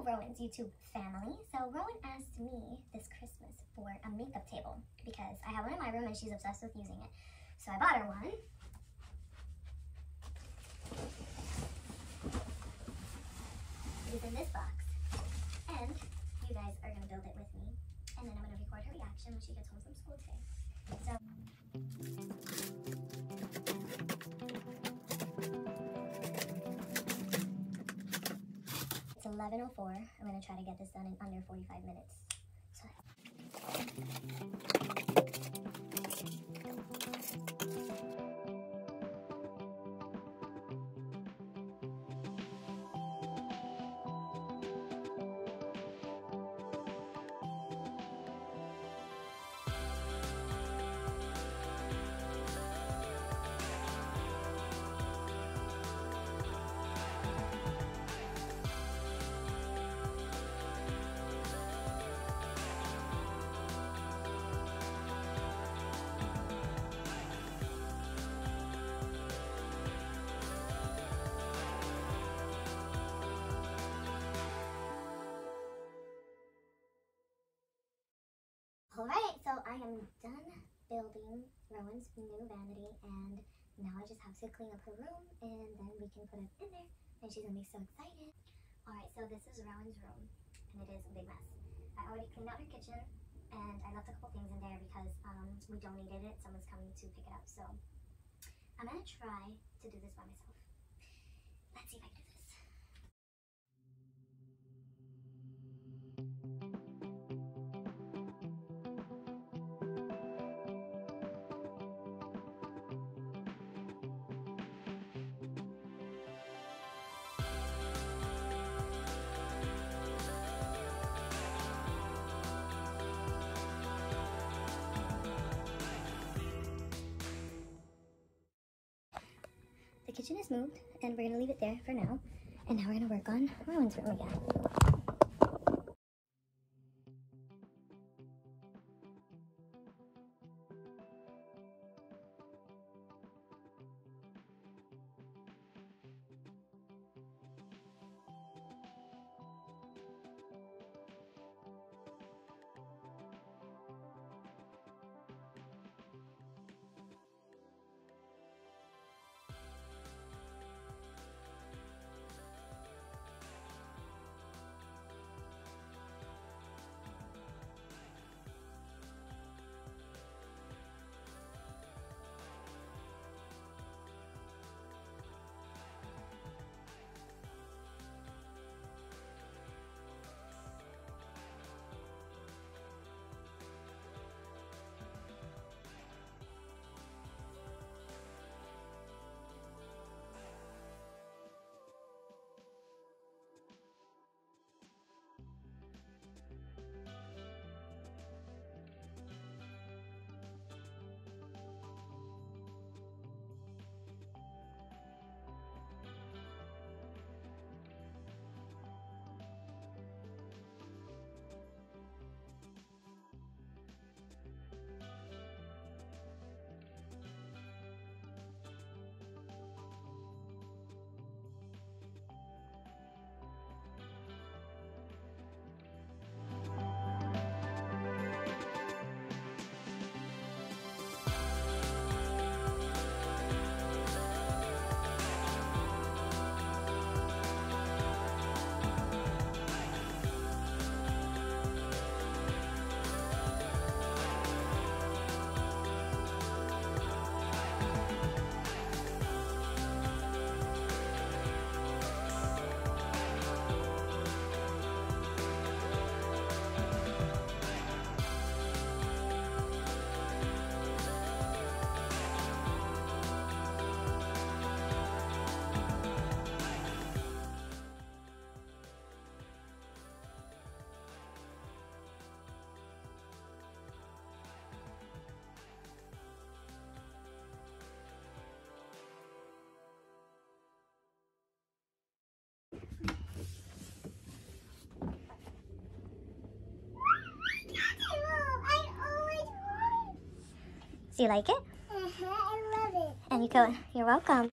Rowan's YouTube family. So Rowan asked me this Christmas for a makeup table because I have one in my room and she's obsessed with using it. So I bought her one. It is in this box. And you guys are going to build it with me. And then I'm going to record her reaction when she gets home from school today. So... It's 11:04. I'm going to try to get this done in under 45 minutes. So... Alright, so I am done building Rowan's new vanity, and now I just have to clean up her room and then we can put it in there and she's gonna be so excited. Alright, so this is Rowan's room and it is a big mess. I already cleaned out her kitchen and I left a couple things in there because we donated it. Someone's coming to pick it up, so I'm gonna try to do this by myself. Let's see if I can do this. The kitchen is moved, and we're gonna leave it there for now. And now we're gonna work on Rowan's room again. Do you like it? I love it. And you're welcome.